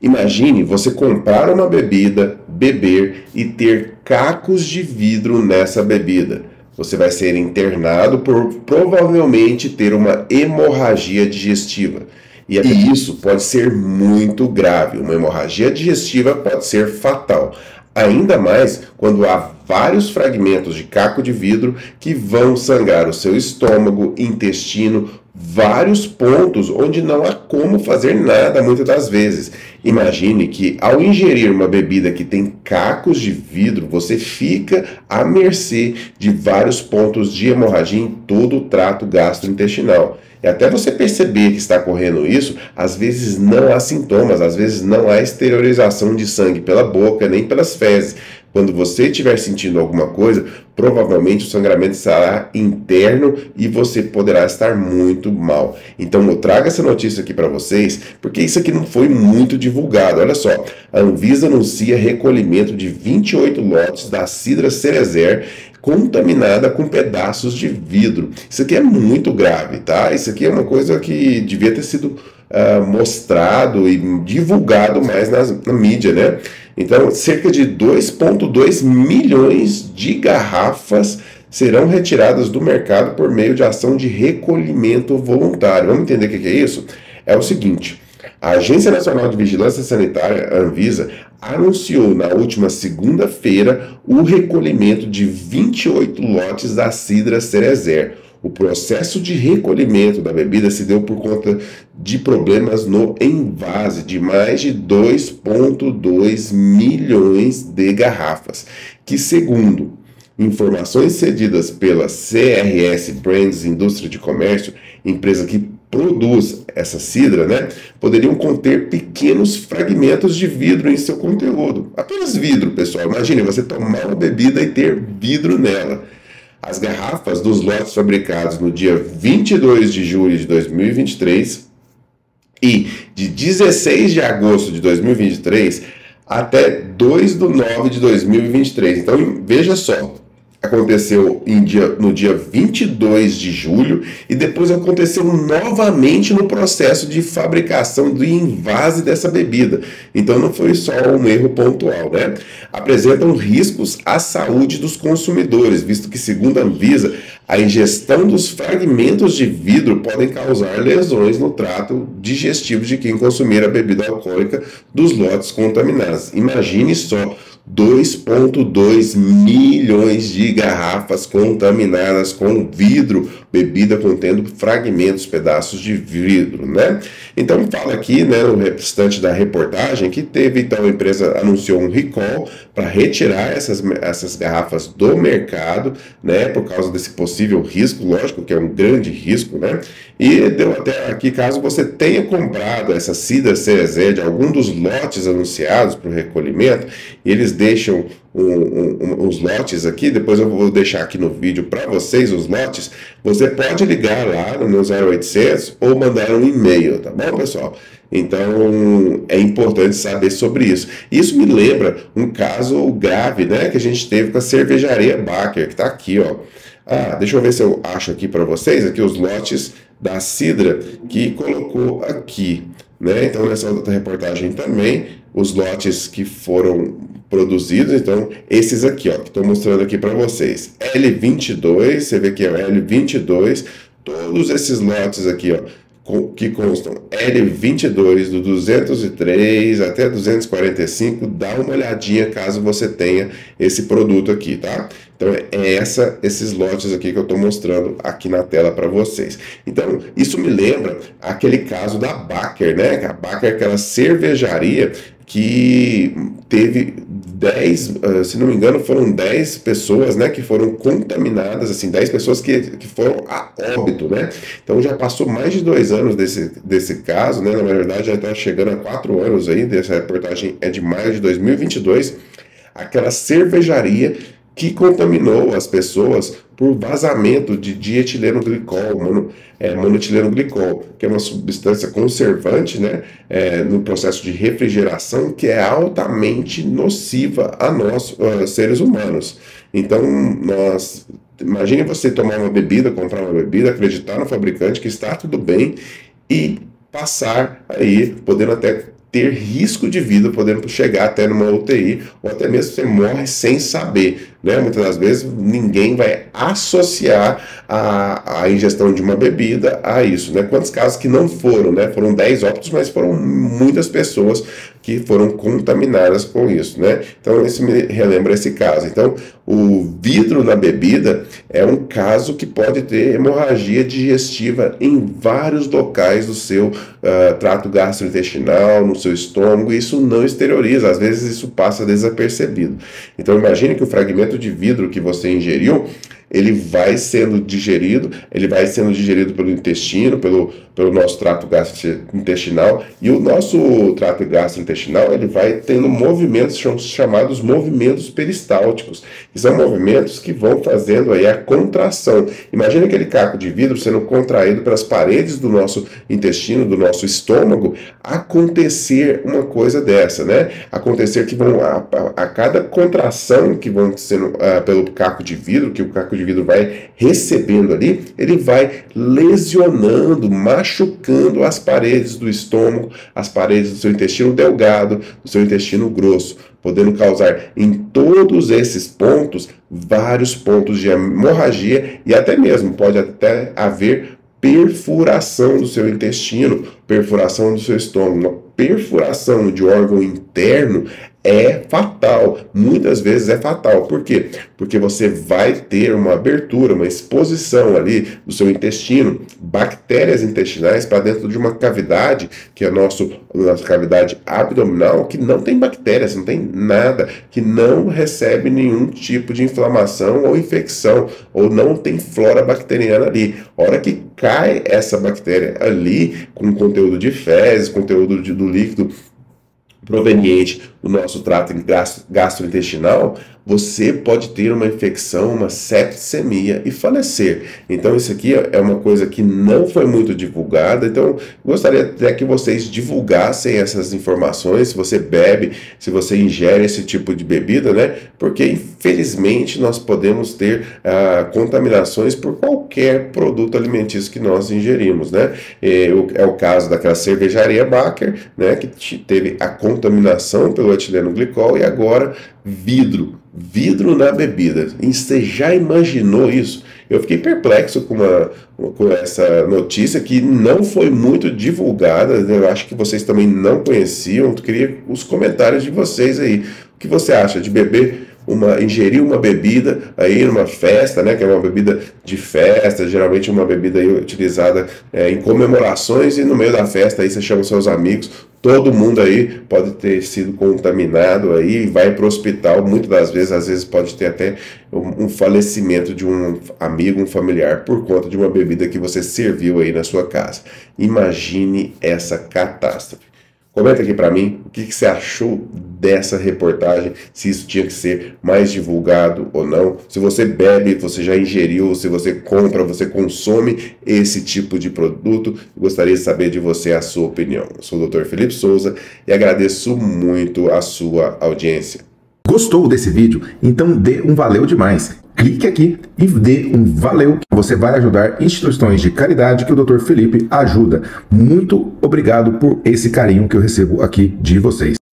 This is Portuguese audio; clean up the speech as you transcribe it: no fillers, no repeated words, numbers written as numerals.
Imagine você comprar uma bebida, beber e ter cacos de vidro nessa bebida. Você vai ser internado por provavelmente ter uma hemorragia digestiva. E isso pode ser muito grave. Uma hemorragia digestiva pode ser fatal. Ainda mais quando há vários fragmentos de caco de vidro que vão sangrar o seu estômago, intestino, vários pontos onde não há como fazer nada muitas das vezes. Imagine que ao ingerir uma bebida que tem cacos de vidro, você fica à mercê de vários pontos de hemorragia em todo o trato gastrointestinal. E até você perceber que está correndo isso, às vezes não há sintomas, às vezes não há exteriorização de sangue pela boca, nem pelas fezes. Quando você estiver sentindo alguma coisa, provavelmente o sangramento será interno e você poderá estar muito mal. Então eu trago essa notícia aqui para vocês, porque isso aqui não foi muito divulgado. Olha só, a Anvisa anuncia recolhimento de 28 lotes da cidra Cerezer contaminada com pedaços de vidro. Isso aqui é muito grave, tá? Isso aqui é uma coisa que devia ter sido mostrado e divulgado mais na mídia, né? Então, cerca de 2,2 milhões de garrafas serão retiradas do mercado por meio de ação de recolhimento voluntário. Vamos entender o que é isso? É o seguinte: a Agência Nacional de Vigilância Sanitária, a Anvisa, anunciou na última segunda-feira o recolhimento de 28 lotes da cidra Cerezer. O processo de recolhimento da bebida se deu por conta de problemas no envase de mais de 2,2 milhões de garrafas, que, segundo informações cedidas pela CRS Brands Indústria de Comércio, empresa que produz essa cidra, né, poderiam conter pequenos fragmentos de vidro em seu conteúdo. Apenas vidro, pessoal. Imagine você tomar uma bebida e ter vidro nela. As garrafas dos lotes fabricados no dia 22 de julho de 2023 e de 16 de agosto de 2023 até 2 de 9 de 2023. Então, veja só. Aconteceu no dia 22 de julho e depois aconteceu novamente no processo de fabricação do envase dessa bebida. Então não foi só um erro pontual, né? Apresentam riscos à saúde dos consumidores, visto que, segundo a Anvisa, a ingestão dos fragmentos de vidro podem causar lesões no trato digestivo de quem consumir a bebida alcoólica dos lotes contaminados. Imagine só, 2,2 milhões de garrafas contaminadas com vidro, bebida contendo fragmentos, pedaços de vidro, né? Então fala aqui, né, no restante da reportagem, que teve, então, a empresa anunciou um recall para retirar essas garrafas do mercado, né, por causa desse possível risco, lógico que é um grande risco, né? E deu até aqui, caso você tenha comprado essa cidra Cerezer de algum dos lotes anunciados para o recolhimento, eles deixam os lotes aqui, depois eu vou deixar aqui no vídeo para vocês os lotes. Você pode ligar lá no meu 0800 ou mandar um e-mail, tá bom, pessoal? Então é importante saber sobre isso. Isso me lembra um caso grave, né, que a gente teve com a cervejaria Baker, que está aqui, ó. Deixa eu ver se eu acho aqui para vocês, aqui os lotes da cidra que colocou aqui, né? Então nessa outra reportagem também, os lotes que foram produzidos, então esses aqui, ó, que estou mostrando aqui para vocês. L22, você vê que é o L22, todos esses lotes aqui, ó, que constam L22 do 203 até 245, dá uma olhadinha caso você tenha esse produto aqui, tá? Então é esses lotes aqui que eu estou mostrando aqui na tela para vocês. Então isso me lembra aquele caso da Baker, né? A Baker é aquela cervejaria que teve 10, se não me engano, foram 10 pessoas, né, que foram contaminadas, assim, 10 pessoas que foram a óbito, né? Então já passou mais de 2 anos desse caso, né? Na verdade já está chegando a 4 anos aí, dessa reportagem é de maio de 2022, aquela cervejaria que contaminou as pessoas por vazamento de dietileno glicol, monoetileno glicol, que é uma substância conservante, né, no processo de refrigeração, que é altamente nociva a nós, seres humanos. Então, imagine você tomar uma bebida, comprar uma bebida, acreditar no fabricante que está tudo bem e passar aí, podendo até ter risco de vida, podendo chegar até numa UTI, ou até mesmo você morre sem saber, né? Muitas das vezes ninguém vai associar a ingestão de uma bebida a isso, né? Quantos casos que não foram, né? Foram 10 óbitos, mas foram muitas pessoas que foram contaminadas com isso, né? Então, isso me relembra esse caso. Então, o vidro na bebida é um caso que pode ter hemorragia digestiva em vários locais do seu trato gastrointestinal, no seu estômago, e isso não exterioriza, às vezes isso passa desapercebido. Então, imagine que o fragmento de vidro que você ingeriu, ele vai sendo digerido pelo intestino, pelo nosso trato gastrointestinal, e o nosso trato gastrointestinal, ele vai tendo movimentos chamados movimentos peristálticos, que são movimentos que vão fazendo aí a contração. Imagina aquele caco de vidro sendo contraído pelas paredes do nosso intestino, do nosso estômago, acontecer uma coisa dessa, né? Acontecer que vão, a cada contração que vão sendo pelo caco de vidro, que o caco de vidro vai recebendo ali, ele vai lesionando, machucando as paredes do estômago, as paredes do seu intestino delgado, do seu intestino grosso, podendo causar em todos esses pontos vários pontos de hemorragia, e até mesmo pode até haver perfuração do seu intestino, perfuração do seu estômago. Uma perfuração de órgão interno é fatal, muitas vezes é fatal. Por quê? Porque você vai ter uma abertura, uma exposição ali do seu intestino, bactérias intestinais para dentro de uma cavidade, que é a nossa cavidade abdominal, que não tem bactérias, não tem nada, que não recebe nenhum tipo de inflamação ou infecção, ou não tem flora bacteriana ali. A hora que cai essa bactéria ali, com conteúdo de fezes, conteúdo do líquido proveniente do nosso trato gastrointestinal, você pode ter uma infecção, uma septicemia e falecer. Então isso aqui é uma coisa que não foi muito divulgada, então gostaria até que vocês divulgassem essas informações, se você bebe, se você ingere esse tipo de bebida, né? Porque infelizmente nós podemos ter contaminações por qualquer produto alimentício que nós ingerimos, né? É o caso daquela cervejaria Baker, né? Que teve a contaminação pelo etileno glicol, e agora vidro na bebida. E você já imaginou isso? Eu fiquei perplexo com essa notícia que não foi muito divulgada. Eu acho que vocês também não conheciam. Eu queria os comentários de vocês aí. O que você acha de ingerir uma bebida aí numa festa, né, que é uma bebida de festa, geralmente uma bebida aí utilizada em comemorações, e no meio da festa aí você chama seus amigos, todo mundo aí pode ter sido contaminado aí e vai para o hospital, muitas das vezes, às vezes pode ter até um falecimento de um amigo, um familiar, por conta de uma bebida que você serviu aí na sua casa. Imagine essa catástrofe. Comenta aqui para mim o que você achou dessa reportagem, se isso tinha que ser mais divulgado ou não, se você bebe, você já ingeriu, se você compra, você consome esse tipo de produto. Gostaria de saber de você a sua opinião. Eu sou o Dr. Felipe Souza e agradeço muito a sua audiência. Gostou desse vídeo? Então dê um valeu demais. Clique aqui e dê um valeu, que você vai ajudar instituições de caridade que o Dr. Felipe ajuda. Muito obrigado por esse carinho que eu recebo aqui de vocês.